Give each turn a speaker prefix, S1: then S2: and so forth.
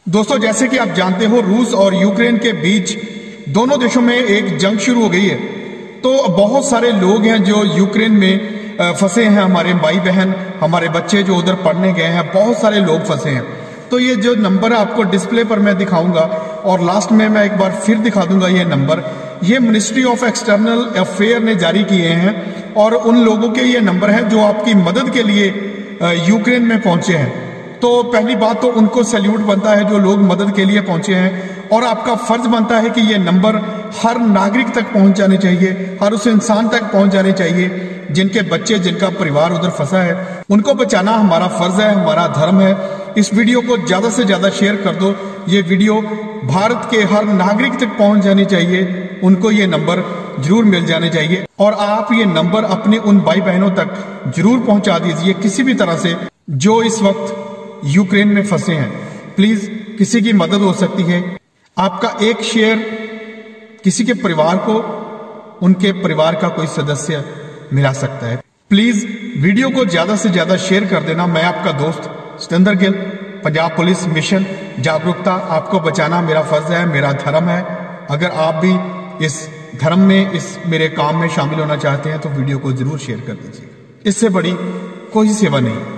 S1: दोस्तों, जैसे कि आप जानते हो, रूस और यूक्रेन के बीच दोनों देशों में एक जंग शुरू हो गई है। तो बहुत सारे लोग हैं जो यूक्रेन में फंसे हैं, हमारे भाई बहन, हमारे बच्चे जो उधर पढ़ने गए हैं, बहुत सारे लोग फंसे हैं। तो ये जो नंबर आपको डिस्प्ले पर मैं दिखाऊंगा और लास्ट में मैं एक बार फिर दिखा दूंगा ये नंबर, ये मिनिस्ट्री ऑफ एक्सटर्नल अफेयर ने जारी किए हैं और उन लोगों के ये नंबर हैं जो आपकी मदद के लिए यूक्रेन में पहुंचे हैं। तो पहली बात तो उनको सैल्यूट बनता है जो लोग मदद के लिए पहुंचे हैं, और आपका फर्ज बनता है कि ये नंबर हर नागरिक तक पहुंच जाने चाहिए, हर उस इंसान तक पहुंच जाने चाहिए जिनके बच्चे, जिनका परिवार उधर फंसा है। उनको बचाना हमारा फर्ज है, हमारा धर्म है। इस वीडियो को ज्यादा से ज्यादा शेयर कर दो। ये वीडियो भारत के हर नागरिक तक पहुंच जानी चाहिए, उनको ये नंबर जरूर मिल जाने चाहिए। और आप ये नंबर अपने उन भाई बहनों तक जरूर पहुंचा दीजिए किसी भी तरह से जो इस वक्त यूक्रेन में फंसे हैं। प्लीज, किसी की मदद हो सकती है। आपका एक शेयर किसी के परिवार को, उनके परिवार का कोई सदस्य मिला सकता है। प्लीज वीडियो को ज्यादा से ज्यादा शेयर कर देना। मैं आपका दोस्त सतेंद्र गिल, पंजाब पुलिस मिशन जागरूकता। आपको बचाना मेरा फर्ज है, मेरा धर्म है। अगर आप भी इस धर्म में, इस मेरे काम में शामिल होना चाहते हैं तो वीडियो को जरूर शेयर कर दीजिए। इससे बड़ी कोई सेवा नहीं।